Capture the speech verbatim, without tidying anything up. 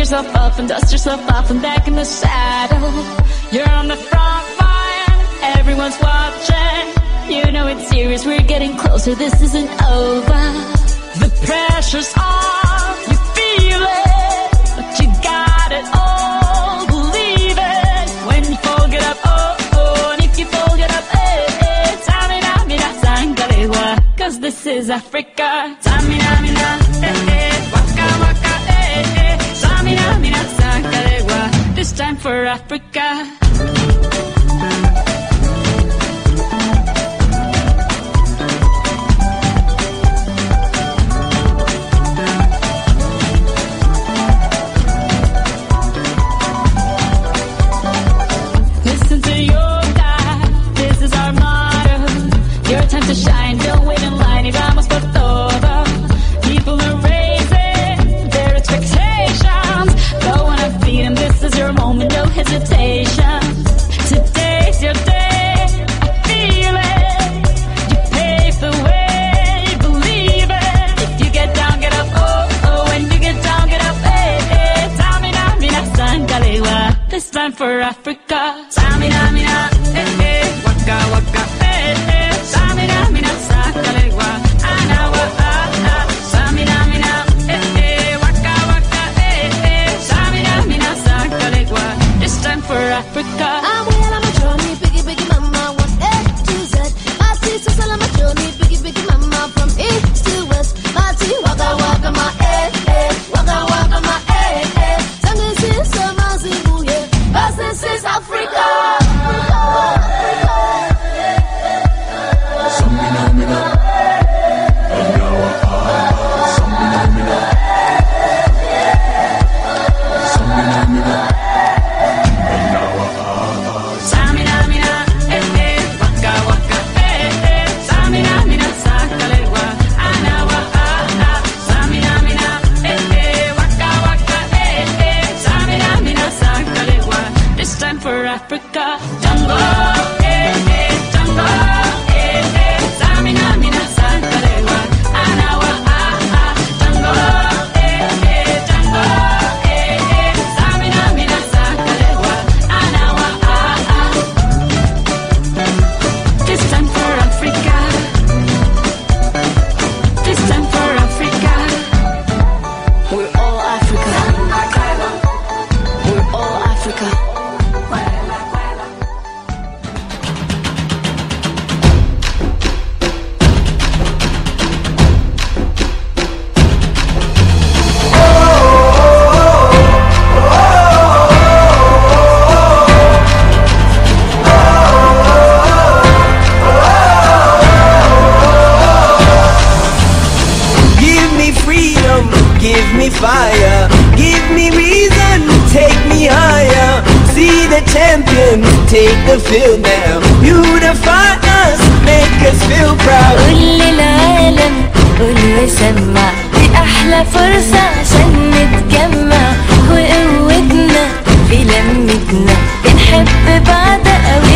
yourself up and dust yourself off and back in the saddle. You're on the front line, everyone's watching. You know it's serious, we're getting closer, this isn't over. The pressure's on, you feel it, but you got it all, believe it. When you fold it up, oh, oh, and if you fold it up, eh, eh, tamina, mina, sangalewa, cause this is Africa. Tamina, mina, eh, eh, waka, waka, eh, eh, tamina, mina, sangalewa, this time for Africa. To shine, don't wait in line, y vamos por todo. People are raising their expectations. Go on and feed them, this is your moment, no hesitation. Today's your day, I feel it. You pave the way, believe it. If you get down, get up, oh, oh. When you get down, get up, eh, eh. Tamina, mina, sangalewa, this time for Africa. Tamina, mina, eh, eh. Waka, waka, eh, eh. Samina, mina, sakalewa, anawa, ah, ah. Samina, mina, eh, eh, waka, waka, eh, eh. Samina, mina, sakalewa, this time for Africa. I'm well on my journey, biggie, biggie, mama, one A to Z. My tea, so on my journey, biggie, biggie, mama, from east to west. My tea, waka, waka, my eh, eh, waka, waka, my eh, eh. Tango, sis, so my zibu, yeah, 'cause this is Africa. Africa, Tango, eh, eh, Tango, eh, eh, Samina, mina, sangalewa, anawa, ah, ah, Tango, eh, eh, Tango, eh, eh, Samina, mina, sangalewa, anawa, ah, ah. This time for Africa, this time for Africa. We're all Africa, we're all Africa. Give me fire, give me reason, take me higher. See the champions take the field now. Unify us, make us feel proud. قول للعالم قول وسمع، دي أحلى فرصة عشان نتجمع، وقوتنا في لمتنا بنحب بعض أوي.